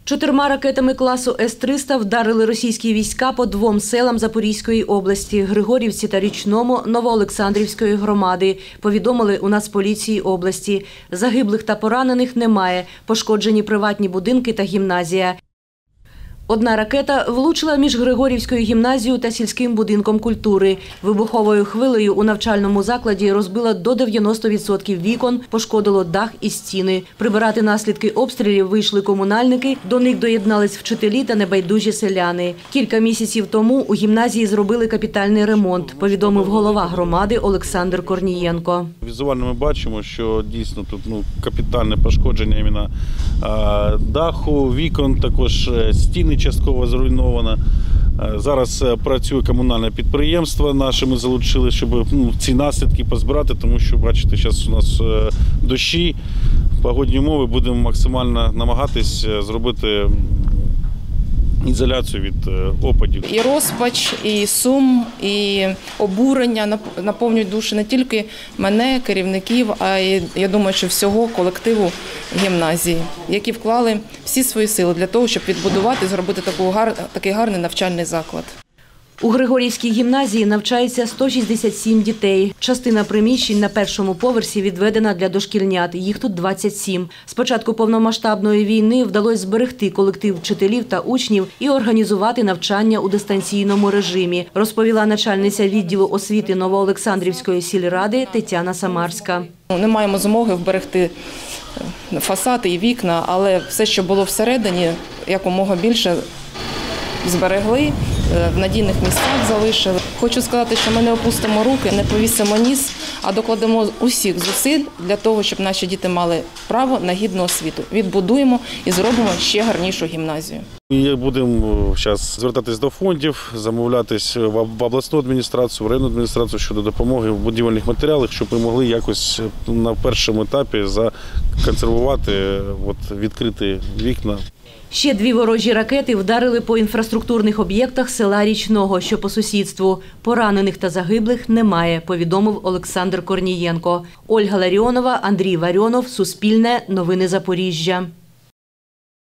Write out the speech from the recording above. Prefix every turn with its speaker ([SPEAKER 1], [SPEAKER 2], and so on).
[SPEAKER 1] 4 ракетами класу С-300 вдарили російські війська по 2 селам Запорізької області – Григорівці та Річному Новоолександрівської громади, повідомили у Нацполіції області. Загиблих та поранених немає, пошкоджені приватні будинки та гімназія. Одна ракета влучила між Григорівською гімназією та сільським будинком культури. Вибуховою хвилею у навчальному закладі розбила до 90% вікон, пошкодило дах і стіни. Прибирати наслідки обстрілів вийшли комунальники, до них доєднались вчителі та небайдужі селяни. Кілька місяців тому у гімназії зробили капітальний ремонт, повідомив голова громади Олександр Корнієнко.
[SPEAKER 2] Візуально ми бачимо, що дійсно тут капітальне пошкодження іменно даху, вікон, також стіни частково зруйнована. Зараз працює комунальне підприємство наше, ми залучили, щоб ці наслідки позбирати, тому що, бачите, зараз у нас дощі, погодні умови, будемо максимально намагатись зробити ізоляцію від опадів.
[SPEAKER 3] І розпач, і сум, і обурення наповнюють душі не тільки мене, керівників, а й, я думаю, що всього колективу гімназії, які вклали всі свої сили для того, щоб відбудувати і зробити такий гарний навчальний заклад.
[SPEAKER 1] У Григорівській гімназії навчається 167 дітей. Частина приміщень на першому поверсі відведена для дошкільнят. Їх тут 27. З початку повномасштабної війни вдалося зберегти колектив вчителів та учнів і організувати навчання у дистанційному режимі, розповіла начальниця відділу освіти Новоолександрівської сільради Тетяна Самарська.
[SPEAKER 3] Не маємо змоги вберегти фасади і вікна, але все, що було всередині, якомога більше зберегли, в надійних місцях залишили. Хочу сказати, що ми не опустимо руки, не повісимо ніс, а докладемо усіх зусиль для того, щоб наші діти мали право на гідну освіту. Відбудуємо і зробимо ще гарнішу гімназію.
[SPEAKER 2] Ми будемо зараз звертатись до фондів, замовлятись в обласну адміністрацію, в районну адміністрацію щодо допомоги в будівельних матеріалах, щоб ми могли якось на першому етапі законсервувати, відкрити вікна.
[SPEAKER 1] Ще 2 ворожі ракети вдарили по інфраструктурних об'єктах села Річного, що по сусідству. Поранених та загиблих немає, повідомив Олександр Корнієнко. Ольга Ларіонова, Андрій Варіонов, Суспільне, Новини Запоріжжя.